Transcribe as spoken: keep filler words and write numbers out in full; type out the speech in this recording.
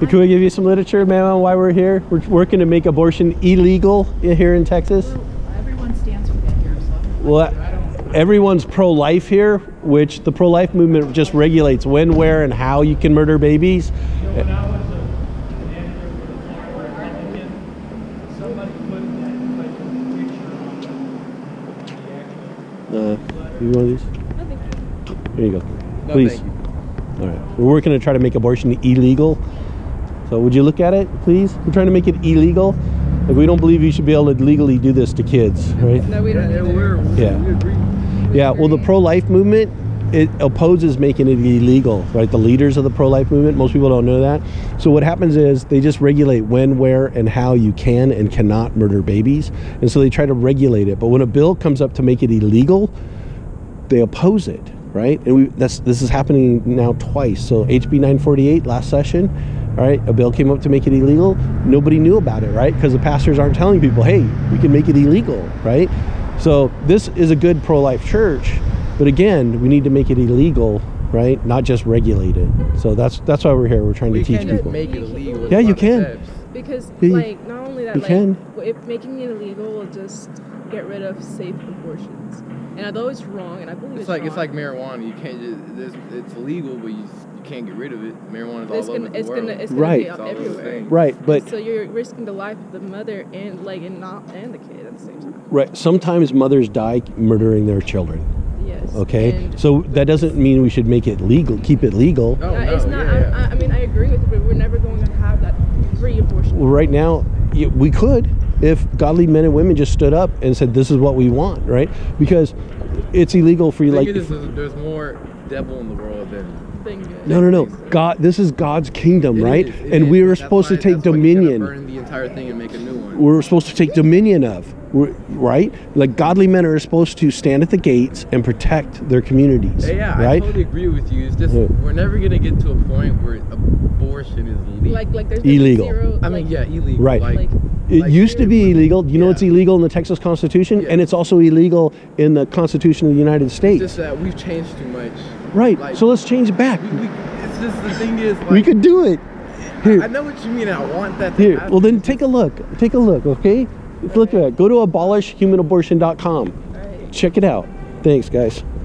Can we give you some literature, ma'am, on why we're here? We're working to make abortion illegal here in Texas. Well, everyone stands for that here, so. Well, everyone's pro-life here, which the pro-life movement just regulates when, where, and how you can murder babies. When I was a manager for the Florida Republican, somebody put that like a picture on the Uh, you want these? No, thank you. Here you go. No, Please. thank you. All right. We're working to try to make abortion illegal. So would you look at it, please? We're trying to make it illegal. Like, we don't believe you should be able to legally do this to kids, right? No, we don't Yeah, either. we're, Yeah. we agree. Yeah, well, the pro-life movement, it opposes making it illegal, right? The leaders of the pro-life movement, most people don't know that. So what happens is they just regulate when, where, and how you can and cannot murder babies. And so they try to regulate it. But when a bill comes up to make it illegal, they oppose it, right? And we, that's this is happening now twice. So H B nine forty-eight last session, all right, a bill came up to make it illegal. Nobody knew about it, right? Because the pastors aren't telling people, hey, we can make it illegal, right? So this is a good pro-life church, but again, we need to make it illegal, right? Not just regulate it. So that's that's why we're here. We're trying We to teach can't just people. make it illegal. Yeah, There's a you lot of can. steps. Because, Yeah, you- like, not only that, you like, can. if making it illegal will just get rid of safe abortions. And although it's wrong, and I believe it's, It's like wrong, it's like marijuana. You can't just it's, it's illegal, but you, you can't get rid of it. Marijuana's all it's over gonna, the it's world. gonna, it's gonna Right. be It's out all those everywhere. things. Right, but So you're risking the life of the mother and like and not and the kid at the same time. right, sometimes mothers die murdering their children. Yes. Okay, And so that doesn't mean we should make it legal, keep it legal. Oh, uh, no, it's not. yeah, yeah. I, I mean, I agree with you, but we're never going to have that free abortion. Well, right now, y- we could if godly men and women just stood up and said, "This is what we want," right? Because it's illegal for you. The Like, thing is, is there's more devil in the world than Thing. no, no, no. God, this is God's kingdom, It right? is, it and is. we are That's supposed why- to take that's why you gotta dominion. burn the entire thing and make a new one. We're supposed to take dominion of, We're- right? Like godly men are supposed to stand at the gates and protect their communities, Yeah, yeah, I right? totally agree with you. It's just Yeah. we're never gonna get to a point where abortion is legal. Like, like there's gonna be Illegal. Zero, I mean, like, yeah, illegal. Right. Like, Like- It like- used to be illegal. You know, Yeah. it's illegal in the Texas Constitution, Yeah. and it's also illegal in the Constitution of the United It's States. just that we've changed too much. Right. like- So let's change it back. We, we, it's just the thing is, like, We could do it. Here. I know what you mean. I want that to Here, happen. well then take a look. Take a look, okay? Look at it. Go to abolish human abortion dot com. Right. Check it out. Thanks, guys.